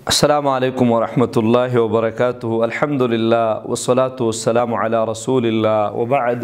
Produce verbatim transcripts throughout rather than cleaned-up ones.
Assalamualaikum warahmatullahi wabarakatuh. Alhamdulillah wassalatu wassalamu ala rasulillah wa ba'd.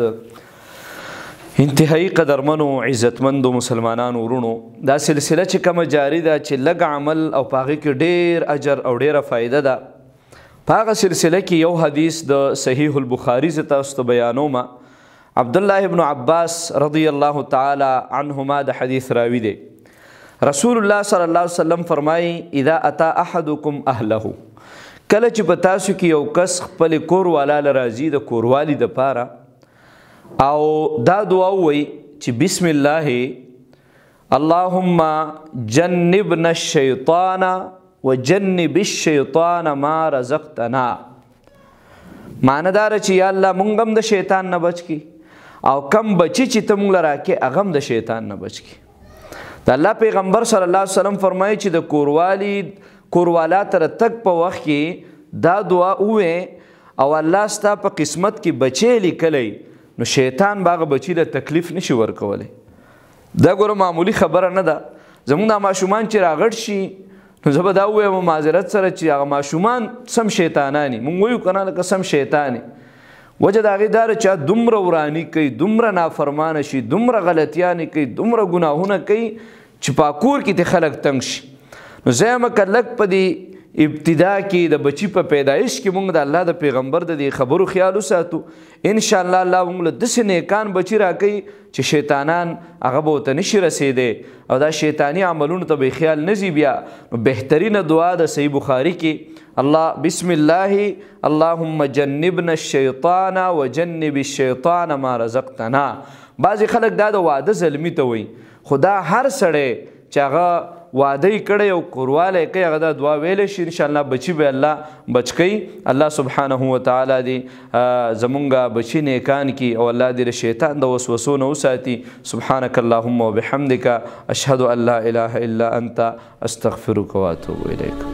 انتهایی قدرمنو عزتمندو مسلمانانو ورونو دا سلسله چې کومه جاری ده چې لږ عمل او پاغه کې ډیر اجر او ډیره فائدہ ده. پاغه سلسله کې یو حدیث د صحیح البخاری ز تاسو ته بیانوم. عبد الله ابن عباس رضی الله تعالی عنهما د حدیث راوی دی. رسول الله صلی الله علیه وسلم فرمایي اذا اتى احدكم اهله، کله چې په تاسو کې یو کس خپل کور والا لراځي د کوروالی د پاره او دا دعا وی چې بسم الله اللهم جنبنا الشیطان وجنب الشیطان ما رزقتنا، معنی دار چې یا الله مونږ هم د شیطان نه بچ کی او کم بچی چې ته مونږ لراکې هغه هم د شیطان نه بچ کی. د الله پیغمبر صلی الله علیه وسلم فرمایي چې د کوروالی کوروالا تر تک په وخت کې دا دعا وې او الله ستا په قسمت کې بچی لیکلی نو شیطان باغ بچی له تکلیف نشي ورکولی. دا ګوره معمولی خبره نه ده. زمونږ دا ماشومان چې راغټ شي نو زه به دا ووایم معذرت سره چې هغه ماشومان سم شیطانانی، مونږ وایو که نه لکه سم شیطانې. وجه د هغې دا ده چې دومره وراني کوي، دومره نافرمانه شي، دومره غلطیانې کوي، دومره ګناهونه کوي چې په کور کې د خلک تنګ شي. نو زه یم که لږ په دې ابتدا کې د بچی په پیدایش کې مونږ د الله د پیغمبر د دې خبرو خیال وساتو، انشاءالله الله مونږ له داسې نیکان بچي راکوي چې شیطانان هغه به ورته نشي رسېدی او دا شیطاني عملونو ته به خیال نه ځي. بیا نو بهترینه دعا د صحیح بخاري کې الله بسم الله اللهم جنبنا الشیطان وجنب الشیطان ما رزقتنا. بعضې خلک دا د واده زلمي ته وایي، خو دا هر سړی چې هغه واده یې کړی او کوروالی یې کوي هغه دا دعا ویلی شي انشاءالله بچي به الله بچ کوي. الله سبحانه وتعالی دې زمونږ بچي نیکان کي او الله دې له شیطان د وسوسو نه وساتي. سبحانک اللهم وبحمدک اشهد ان لا اله الا انت استغفرک واتوب الیک.